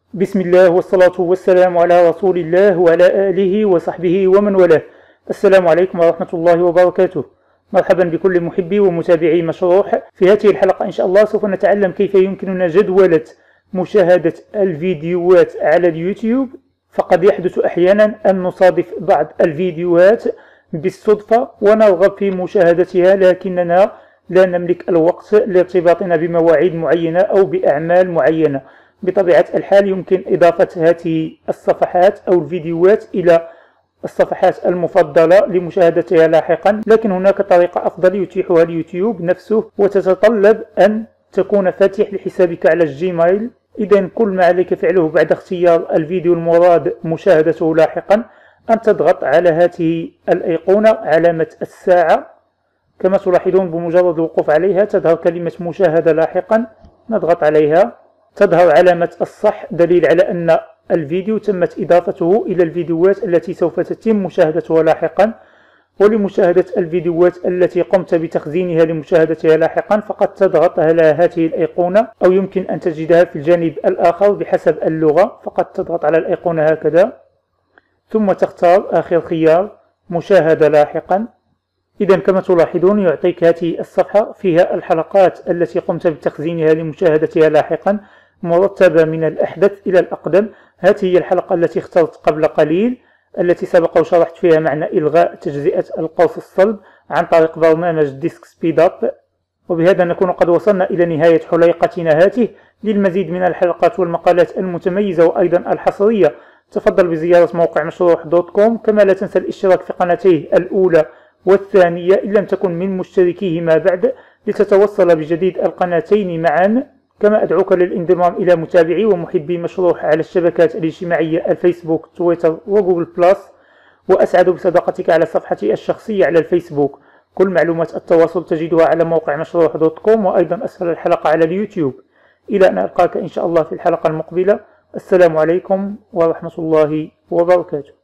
بسم الله والصلاة والسلام على رسول الله وعلى آله وصحبه ومن والاه. السلام عليكم ورحمة الله وبركاته. مرحبا بكل محبي ومتابعي مشروح. في هذه الحلقة إن شاء الله سوف نتعلم كيف يمكننا جدولة مشاهدة الفيديوهات على اليوتيوب. فقد يحدث أحيانا أن نصادف بعض الفيديوهات بالصدفة ونرغب في مشاهدتها، لكننا لا نملك الوقت لارتباطنا بمواعيد معينة أو بأعمال معينة. بطبيعة الحال يمكن إضافة هذه الصفحات أو الفيديوهات إلى الصفحات المفضلة لمشاهدتها لاحقا، لكن هناك طريقة أفضل يتيحها اليوتيوب نفسه، وتتطلب أن تكون فاتح لحسابك على الجيميل. إذن كل ما عليك فعله بعد اختيار الفيديو المراد مشاهدته لاحقا أن تضغط على هذه الأيقونة علامة الساعة. كما تلاحظون بمجرد الوقوف عليها تظهر كلمة مشاهدة لاحقا، نضغط عليها تظهر علامة الصح، دليل على أن الفيديو تمت إضافته إلى الفيديوهات التي سوف تتم مشاهدتها لاحقا. ولمشاهدة الفيديوهات التي قمت بتخزينها لمشاهدتها لاحقا فقد تضغط على هذه الأيقونة، أو يمكن أن تجدها في الجانب الآخر بحسب اللغة. فقد تضغط على الأيقونة هكذا ثم تختار آخر خيار مشاهدة لاحقا. إذا كما تلاحظون يعطيك هذه الصفحة فيها الحلقات التي قمت بتخزينها لمشاهدتها لاحقا مرتبة من الأحدث إلى الأقدم. هذه هي الحلقة التي اخترت قبل قليل، التي سبق وشرحت فيها معنى إلغاء تجزئة القوس الصلب عن طريق برنامج ديسك سبيد أب. وبهذا نكون قد وصلنا إلى نهاية حليقتنا هذه. للمزيد من الحلقات والمقالات المتميزة وأيضا الحصرية تفضل بزيارة موقع مشروح.com. كما لا تنسى الاشتراك في قناتيه الأولى والثانية إن لم تكن من مشتركيهما بعد، لتتوصل بجديد القناتين معا. كما أدعوك للانضمام إلى متابعي ومحبي مشروح على الشبكات الاجتماعية الفيسبوك، تويتر وجوجل بلس، وأسعد بصداقتك على صفحتي الشخصية على الفيسبوك. كل معلومات التواصل تجدها على موقع مشروح.com، وأيضا أسفل الحلقة على اليوتيوب. إلى أن ألقاك إن شاء الله في الحلقة المقبلة. السلام عليكم ورحمة الله وبركاته.